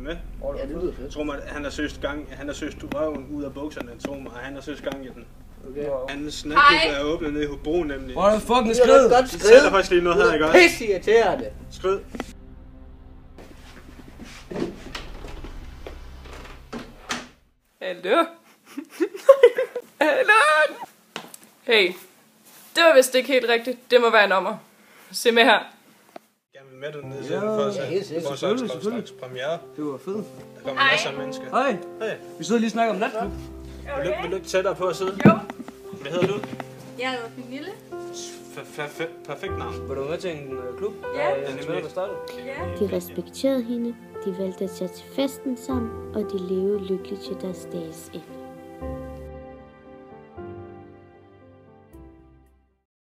med? Ja, det lyder fedt. Tro mig, han har søst røven ud af bukserne, tro mig, og han har søst gang i den. Okay. Hans natklub er åbnet nede i Hobro, nemlig. Hvor er det fucking skrid? De sætter faktisk lige noget her, ikke også? Pisse irriterende. Skrid. Hallo? Hallo? Hey, det var vist ikke helt rigtigt. Det må være en ommer. Se med her. Gerne vil med dernede selv for at se vores premiere. Det var fedt. Der kommer masser af mennesker. Hej. Hey. Vi sidder lige og snakker om natklub. Vil du ikke tættere på at sidde? Jo. Hvad hedder du? Jeg hedder Pernille. Perfekt navn. Var du med til en klub? Ja. Er det med, der startede? Ja. De respekterede hende, de valgte at tage til festen sammen, og de levede lykkeligt til deres dages ende.